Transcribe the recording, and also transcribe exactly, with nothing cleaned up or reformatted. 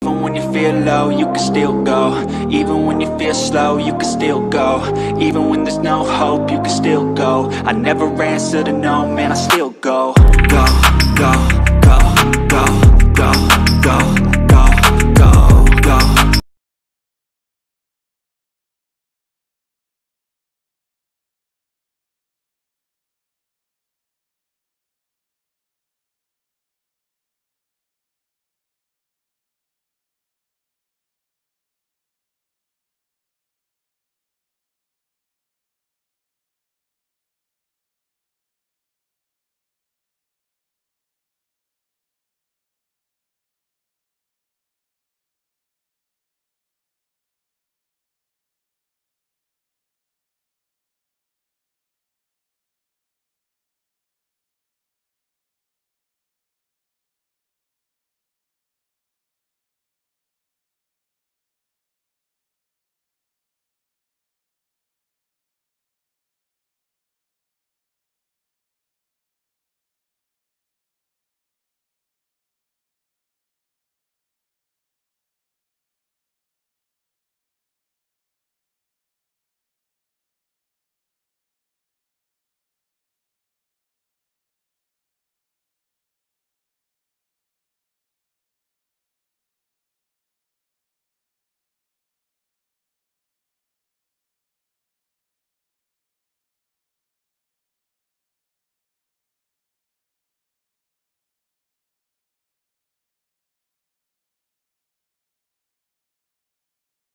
Even when you feel low, you can still go. Even when you feel slow, you can still go. Even when there's no hope, you can still go. I never answer to no, man, I still go. Go, go, go, go, go, go.